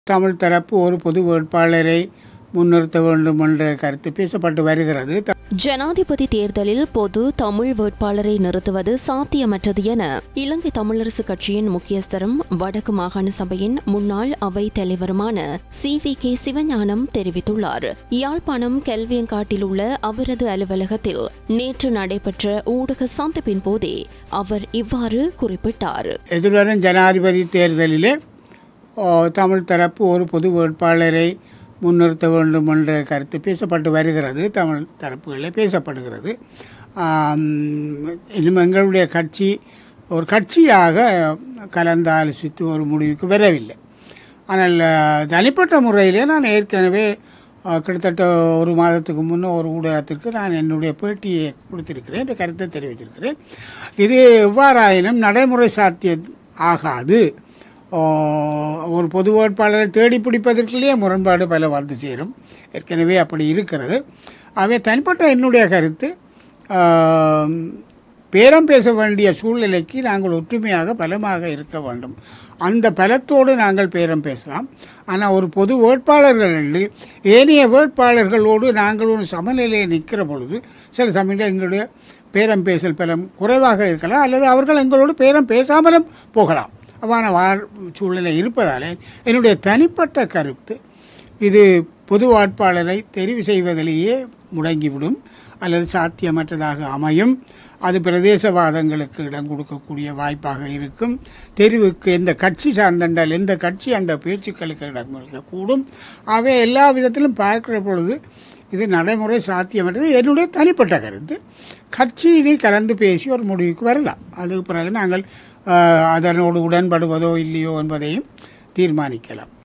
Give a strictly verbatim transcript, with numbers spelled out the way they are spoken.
தமிழ் தரப்பு ஒரு பொது வேட்பாளரை முன்னிறுத்த வேண்டும் என்ற கருத்து பேசப்பட்டு வருகிறது. ஜனாதிபதி தேர்தலில் பொது தமிழ் வேட்பாளரை நிறுத்துவது சாத்தியமற்றது என இலங்கை தமிழரசு கட்சியின் முக்கியஸ்தரும் வடக்கு மாகாண சபையின் முன்னாள் அவைத் தலைவருமான சி வி கே சிவஞானம் தெரிவித்துள்ளார். யாழ்ப்பாணம் கெல்வியங்காட்டில் உள்ள அவரது அலுவலகத்தில் நேற்று நடைபெற்ற ஊடக சந்திப்பின் போதே அவர் இவ்வாறு குறிப்பிட்டார். எதிர்வரும் ஜனாதிபதி தேர்தலிலே தமிழ் தரப்பு ஒரு பொது வேட்பாளரை முன்னிறுத்த வேண்டும் என்ற கருத்து பேசப்பட்டு வருகிறது. தமிழ் தரப்புகளில் பேசப்படுகிறது. இன்னும் எங்களுடைய கட்சி ஒரு கட்சியாக கலந்தாலோசித்து ஒரு முடிவுக்கு வரவில்லை. ஆனால் தனிப்பட்ட முறையிலே நான் ஏற்கனவே கிட்டத்தட்ட ஒரு மாதத்துக்கு முன்னே ஒரு ஊடகத்திற்கு நான் என்னுடைய பேட்டியை கொடுத்திருக்கிறேன், இந்த கருத்தை தெரிவித்திருக்கிறேன். இது எவ்வாறாயினும் நடைமுறை சாத்தியம் ஆகாது. ஒரு பொது வேட்பாளரை தேடி பிடிப்பதற்குள்ளேயே முரண்பாடு பல வந்து சேரும். ஏற்கனவே அப்படி இருக்கிறது. ஆகவே தனிப்பட்ட என்னுடைய கருத்து, பேரம் பேச வேண்டிய சூழ்நிலைக்கு நாங்கள் ஒற்றுமையாக பலமாக இருக்க வேண்டும். அந்த பலத்தோடு நாங்கள் பேரம் பேசலாம். ஆனால் ஒரு பொது வேட்பாளர்கள் என்று ஏனைய வேட்பாளர்களோடு நாங்கள் ஒரு சமநிலையை நிற்கிற பொழுது சில சமயம் எங்களுடைய பேரம் பேசல் பலம் குறைவாக இருக்கலாம், அல்லது அவர்கள் எங்களோடு பேரம் பேசாமலும் போகலாம். அவ்வாறான வாழ் சூழ்நிலை இருப்பதால் என்னுடைய தனிப்பட்ட கருத்து, இது பொது வேட்பாளரை தெரிவு செய்வதிலேயே முடங்கிவிடும் அல்லது சாத்தியமற்றதாக அமையும். அது பிரதேசவாதங்களுக்கு இடம் கொடுக்கக்கூடிய வாய்ப்பாக இருக்கும். தெரிவுக்கு எந்த கட்சி சார்ந்தென்றால் எந்த கட்சி அந்த பேச்சுக்களுக்கு இடம் கொடுக்கக்கூடும். ஆகவே எல்லா விதத்திலும் பார்க்கிற பொழுது இது நடைமுறை சாத்தியமற்றது. என்னுடைய தனிப்பட்ட கருத்து, கட்சியினை கலந்து பேசி ஒரு முடிவுக்கு வரலாம். அதுக்கு பிறகு நாங்கள் அதனோடு உடன்படுவதோ இல்லையோ என்பதையும் தீர்மானிக்கலாம்.